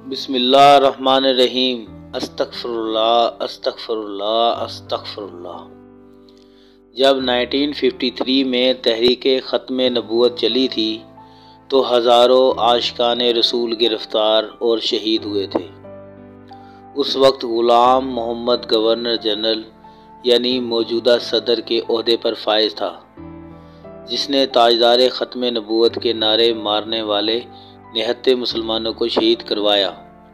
بسم اللہ الرحمن الرحیم۔ استغفراللہ استغفراللہ استغفراللہ۔ جب 1953 میں تحریک ختم نبوت چلی تھی تو ہزاروں عاشقان رسول گرفتار اور شہید ہوئے تھے۔ اس وقت غلام محمد گورنر جنرل یعنی موجودہ صدر کے عہدے پر فائز تھا، جس نے تاجدار ختم نبوت کے نعرے مارنے والے نہتے مسلمانوں کو شہید کروایا۔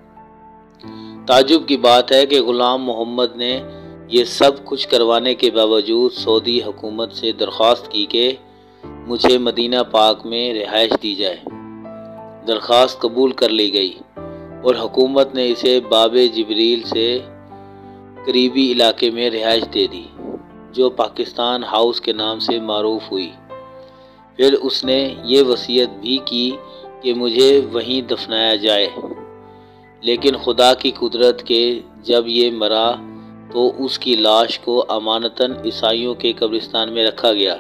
تعجب کی بات ہے کہ غلام محمد نے یہ سب کچھ کروانے کے باوجود سعودی حکومت سے درخواست کی کہ مجھے مدینہ پاک میں رہائش دی جائے۔ درخواست قبول کر لی گئی اور حکومت نے اسے باب جبریل سے قریبی علاقے میں رہائش دے دی، جو پاکستان ہاؤس کے نام سے معروف ہوئی۔ پھر اس نے یہ وصیت بھی کی کہ مجھے وہیں دفنایا جائے، لیکن خدا کی قدرت کہ جب یہ مرا تو اس کی لاش کو امانتاً عیسائیوں کے قبرستان میں رکھا گیا۔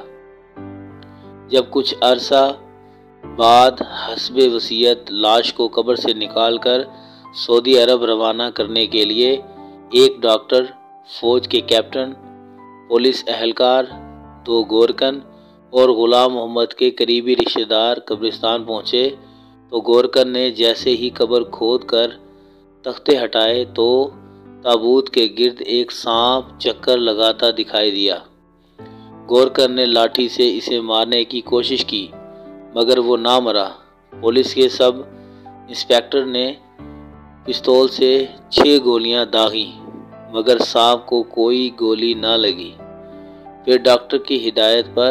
جب کچھ عرصہ بعد حسب وصیت لاش کو قبر سے نکال کر سعودی عرب روانہ کرنے کے لیے ایک ڈاکٹر، فوج کے کیپٹن، پولیس اہلکار، 2 گورکن اور غلام محمد کے قریبی رشتہ دار قبرستان پہنچے تو گورکن نے جیسے ہی قبر کھود کر تختے ہٹائے تو تابوت کے گرد ایک سانپ چکر لگاتا دکھائی دیا۔ گورکن نے لاٹھی سے اسے مارنے کی کوشش کی مگر وہ نہ مرا۔ پولیس کے سب انسپکٹر نے پستول سے 6 گولیاں داغیں مگر سانپ کو کوئی گولی نہ لگی۔ پھر ڈاکٹر کی ہدایت پر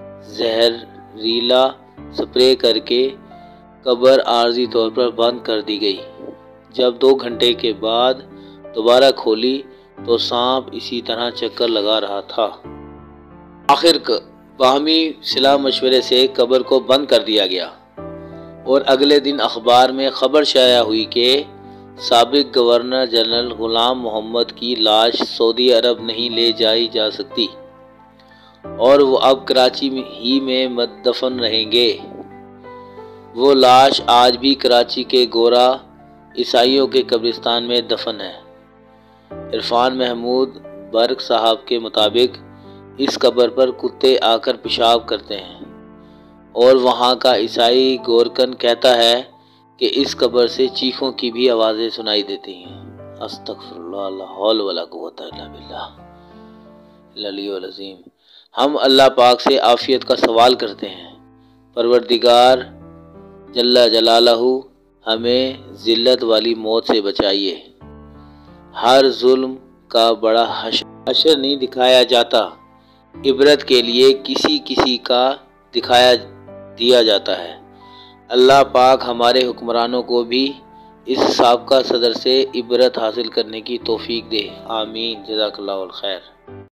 زہریلا سپرے کر کے قبر عارضی طور پر بند کر دی گئی۔ جب 2 گھنٹے کے بعد دوبارہ کھولی تو سانپ اسی طرح چکر لگا رہا تھا۔ آخر باہمی صلاح مشورے سے قبر کو بند کر دیا گیا اور اگلے دن اخبار میں خبر شائع ہوئی کہ سابق گورنر جنرل غلام محمد کی لاش سعودی عرب نہیں لے جائی جا سکتی اور وہ اب کراچی ہی میں دفن رہیں گے۔ وہ لاش آج بھی کراچی کے گورا عیسائیوں کے قبرستان میں دفن ہے۔ عرفان محمود برق صاحب کے مطابق اس قبر پر کتے آ کر پیشاب کرتے ہیں اور وہاں کا عیسائی گورکن کہتا ہے کہ اس قبر سے چیخوں کی بھی آوازیں سنائی دیتی ہیں۔ استغفراللہ لا حول ولا قوت الا باللہ العلی العظیم۔ ہم اللہ پاک سے عافیت کا سوال کرتے ہیں۔ پروردگار جل جلالہ ہمیں ذلت والی موت سے بچائیے۔ ہر ظلم کا بڑا حشر نہیں دکھایا جاتا، عبرت کے لیے کسی کا دیا جاتا ہے۔ اللہ پاک ہمارے حکمرانوں کو بھی اس سابقہ صدر سے عبرت حاصل کرنے کی توفیق دے۔ آمین۔ جزاک اللہ الخیر۔